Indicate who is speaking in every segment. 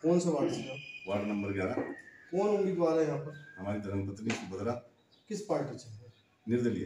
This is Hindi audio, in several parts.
Speaker 1: कौन सा वार्ड से आप?
Speaker 2: Ward number 11।
Speaker 1: कौन उम्मीदवार है यहाँ पर?
Speaker 2: हमारी धर्मपत्नी सुभद्रा।
Speaker 1: किस पार्टी से है?
Speaker 2: निर्दलीय।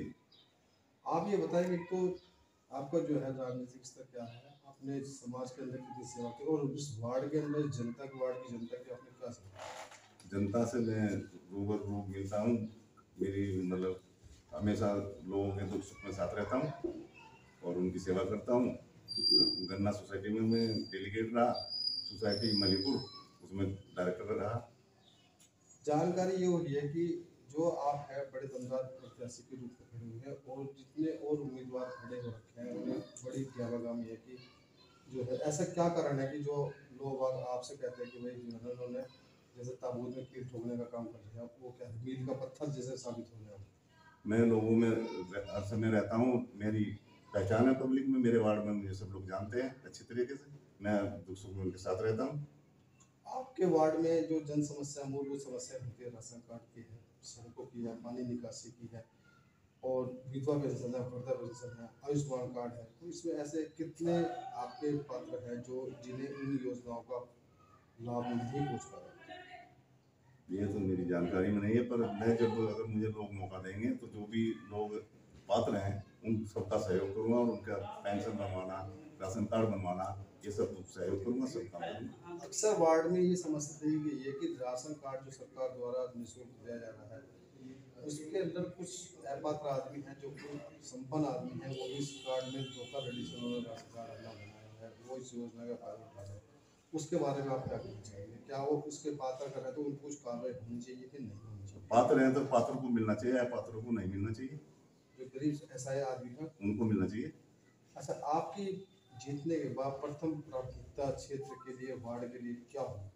Speaker 1: आप ये बताएंगे तो आपका जो है राजनीतिक स्तर क्या है, अपने समाज के अंदर कितनी सेवा की, और उस वार्ड के अंदर वार्ड की जनता की आपने क्या सेवा?
Speaker 2: जनता से मैं रूबरू मिलता हूँ। मेरी मतलब हमेशा लोगों के दुख सुख में साथ रहता हूँ और उनकी सेवा करता हूँ। गन्ना सोसाइटी में मैं डेलीगेट रहा, सोसाइटी मलीपुर उसमें डायरेक्टर रहा।
Speaker 1: जानकारी ये हो रही है कि जो आप है बड़े दमदार प्रत्याशी के रूप में खड़े हुए हैं, और जितने और उम्मीदवार खड़े हो रखे हैं उन्हें बड़ी ज्ञावागामी है कि जो है ऐसा क्या कारण है कि जो लोग आपसे कहते हैं कि भाई जो है उन्होंने जैसे ताबूत में कील ठोकने का काम कर रहे हैं, वो क्या है मील का पत्थर जैसे साबित हो रहे हैं?
Speaker 2: मैं लोगों में हर समय रहता हूँ, मेरी पहचान है पब्लिक में, मेरे वार्ड में मुझे सब लोग जानते हैं अच्छी तरीके से। मैं दुख सुख में उनके साथ रहता हूँ।
Speaker 1: आपके वार्ड में जो जन समस्या मूलभूत समस्या होती है, राशन कार्ड की है, सड़कों की है, पानी निकासी की है, और विधवा पेंशन है, वृद्धा पेंशन है, आयुष्मान कार्ड है, तो इसमें ऐसे कितने आपके पात्र हैं जो जिन्हें इन योजनाओं का लाभ नहीं पहुंच पा रहे?
Speaker 2: ये तो मेरी जानकारी में नहीं है, पर मैं जब अगर मुझे लोग मौका देंगे तो जो भी लोग पात्र हैं उन सबका सहयोग करूँगा और उनका पेंशन बनवाना, राशन कार्ड बनवाना, ये सब सहयोग करूँगा, सब काम करूँगा।
Speaker 1: अक्सर वार्ड में ये समस्या देखी गई है कि राशन कार्ड जो सरकार द्वारा निःशुल्क दिया जा रहा है, उसके अंदर कुछ अपात्र आदमी हैं जो कि संपन्न आदमी हैं, वो इस कार्ड में धोखाधड़ी से उन्होंने राशन कार्ड अपना बनाया है, वो इस योजना का फायदा उठा रहे हैं। उसके बारे में आप क्या कहना चाहेंगे? क्या वो उसके पात्र कर रहे हैं तो उनको कुछ कार्रवाई होनी चाहिए कि नहीं होनी चाहिए?
Speaker 2: पात्र हैं तो पात्र को मिलना चाहिए, अपात्र को नहीं मिलना चाहिए।
Speaker 1: जो गरीब असहाय आदमी है
Speaker 2: उनको मिलना चाहिए।
Speaker 1: अच्छा, आपकी जीतने के बाद प्रथम प्राथमिकता क्षेत्र के लिए, वार्ड के लिए क्या हो?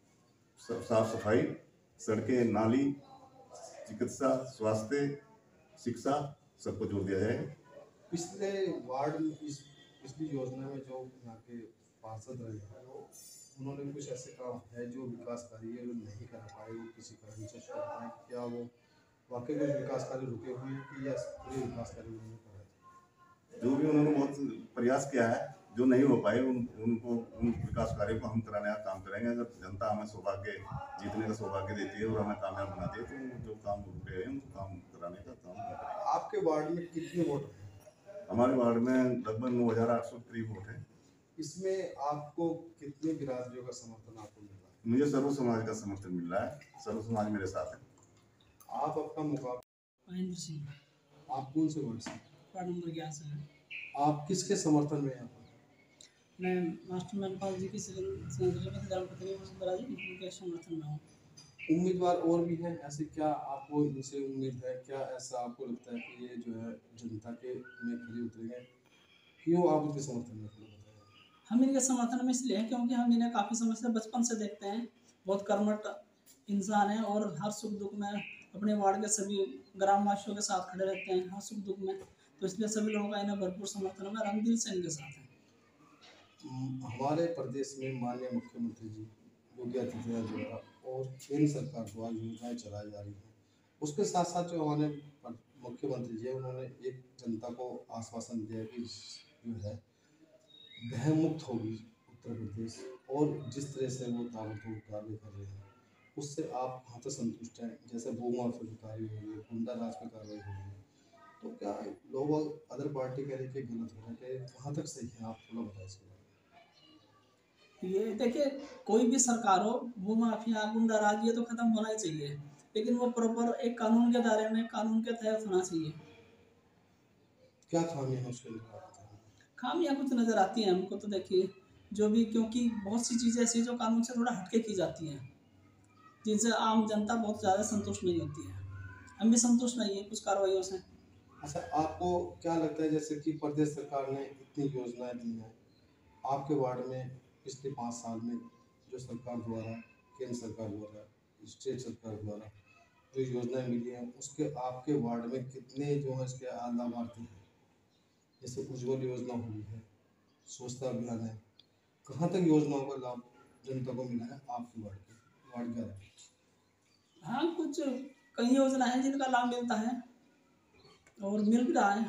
Speaker 2: साफ सफाई, सड़कें, नाली, चिकित्सा, स्वास्थ्य, शिक्षा, सबको जोड़ दिया जाएगा।
Speaker 1: पिछले वार्ड में पिछली योजना में जो यहाँ के पार्षद रहे हैं, वो उन्होंने कुछ ऐसे काम है जो विकास कार्य है जो नहीं कर पाए, वो किसी कारण से छोड़ पाए, क्या वो वाकई कुछ विकास कार्य रुके हुए हैं कि या पूरे विकास कार्य उन्होंने कराए थे?
Speaker 2: जो भी उन्होंने बहुत प्रयास किया है, जो नहीं हो पाए उनको उन विकास कार्यों को हम कराने का काम करेंगे। अगर जनता हमें सौभाग्य जीतने का सौभाग्य देती है और हमें कामयाब बनाती है तो जो काम रुके हैं उनको काम कराने का काम हम करेंगे।
Speaker 1: आपके वार्ड में कितने वोट हैं?
Speaker 2: हमारे वार्ड में लगभग 9,800 करीब वोट है।
Speaker 1: इसमें आपको कितने बिरादरियों का समर्थन आपको मिल रहा है?
Speaker 2: मुझे सर्व समाज का समर्थन मिल रहा है, सर्व समाज मेरे साथ है।
Speaker 1: आप अपना मुकाबला
Speaker 3: महेंद्र सिंह,
Speaker 1: आप कौन से वार्ड से?
Speaker 3: वार्ड नंबर 11 से है।
Speaker 1: आप किसके समर्थन में यहाँ पर?
Speaker 3: मैं मास्टर मनपाल जी की धर्मपत्नी वसुंधरा जी के समर्थन में हूँ।
Speaker 1: उम्मीदवार और भी हैं ऐसे, क्या आपको इनसे उम्मीद है? क्या ऐसा आपको लगता है कि ये जो है जनता के में खड़े उतरेंगे? क्यों आप उनके समर्थन में खड़े उतरे हैं?
Speaker 3: हम इनके समर्थन में इसलिए हैं क्योंकि हम इन्हें काफ़ी समय से बचपन से देखते हैं। बहुत कर्मठ इंसान है और हर सुख दुख में अपने वार्ड के सभी ग्रामवासियों के साथ खड़े रहते हैं, हर सुख दुख में। तो इसलिए सभी लोगों का इन्हें भरपूर समर्थन है और हम दिल से इनके साथ हैं।
Speaker 1: हमारे प्रदेश में माननीय मुख्यमंत्री जी योगी आदित्यनाथ द्वारा और केंद्र सरकार द्वारा योजनाएं चलाई जा रही हैं, उसके साथ साथ जो हमारे मुख्यमंत्री जी हैं उन्होंने एक जनता को आश्वासन दिया कि जो है भय मुक्त होगी उत्तर प्रदेश, और जिस तरह से वो ताबड़तोड़ कार्य कर रहे हैं उससे आप कहाँ तक संतुष्ट हैं? जैसे भूमाफिया की कार्य हो रही है, गुंडा राज पे कार्रवाई हो रही है, तो क्या लोग अदर पार्टी कह रहे कि गलत हो रहा है, कहाँ तक सही है? आप थोड़ा बताइए इसके बारे में।
Speaker 3: ये देखिए, कोई भी सरकार हो, भूमाफिया गुंडाराज ये तो खत्म होना ही चाहिए, लेकिन वो प्रॉपर एक कानून के दायरे में, कानून के तहत होना चाहिए।
Speaker 1: क्या खामियां हैं उसके अंदर आप बताएं?
Speaker 3: खामियां कुछ नज़र आती हैं हमको तो देखिए, जो भी, क्योंकि बहुत सी चीज़ें ऐसी जो कानून से थोड़ा हटके की जाती हैं, जिनसे आम जनता बहुत ज़्यादा संतुष्ट नहीं होती है। हम भी संतुष्ट नहीं है कुछ कार्रवाइयों से।
Speaker 1: अच्छा, आपको क्या लगता है जैसे कि प्रदेश सरकार ने इतनी योजनाएं दी हैं, आपके वार्ड में पिछले 5 साल में जो सरकार द्वारा, केंद्र सरकार द्वारा, स्टेट सरकार द्वारा जो योजनाएं मिली हैं, उसके आपके वार्ड में कितने जो है इसके लाभार्थी हैं? जैसे उज्ज्वल योजना हुई है, स्वच्छता अभियान है, कहाँ तक योजनाओं का लाभ जनता को मिला है आपके वार्ड 11 में?
Speaker 3: हाँ, कुछ कई योजना है जिनका लाभ मिलता है और मिल भी रहा है।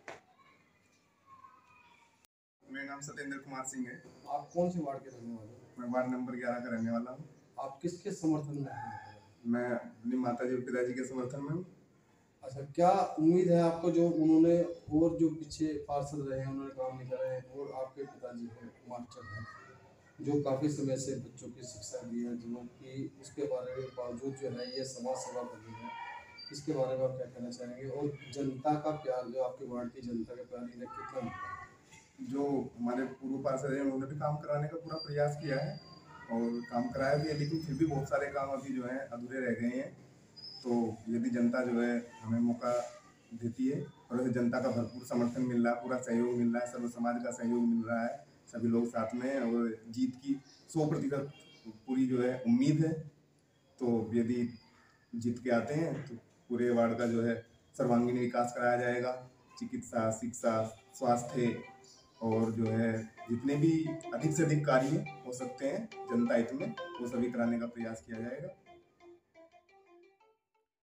Speaker 4: मेरा नाम सत्येंद्र कुमार सिंह है।
Speaker 1: आप कौन से वार्ड के रहने वाले हैं?
Speaker 4: मैं वार्ड नंबर 11 का रहने वाला हूँ।
Speaker 1: आप किसके समर्थन में हैं?
Speaker 4: मैं अपनी माताजी और पिताजी के समर्थन में हूँ।
Speaker 1: अच्छा, क्या उम्मीद है आपको, जो उन्होंने और जो पीछे पार्षद रहे हैं उन्होंने काम नहीं करे हैं, और आपके पिताजी हैं मास्टर हैं जो काफ़ी समय से बच्चों की शिक्षा दी है, जो कि उसके बारे में बावजूद जो है ये समाज सेवा कर रही है, इसके बारे में आप क्या कहना चाहेंगे? और जनता का प्यार, जो आपके वार्ड की जनता का प्यार इन्हें कितना मिला?
Speaker 4: जो हमारे पूर्व पार्षद हैं उन्होंने भी काम कराने का पूरा प्रयास किया है और काम कराया भी है, लेकिन फिर भी बहुत सारे काम अभी जो है अधूरे रह गए हैं। तो यदि जनता जो है हमें मौका देती है और ऐसे जनता का भरपूर समर्थन मिल रहा है, पूरा सहयोग मिल रहा है, सर्व समाज का सहयोग मिल रहा है, सभी लोग साथ में हैं और जीत की 100% पूरी जो है उम्मीद है। तो यदि जीत के आते हैं तो पूरे वार्ड का जो है सर्वांगीण विकास कराया जाएगा। चिकित्सा, शिक्षा, स्वास्थ्य और जो है जितने भी अधिक से अधिक कार्य हो सकते हैं जनता हित में, वो सभी कराने का प्रयास किया जाएगा।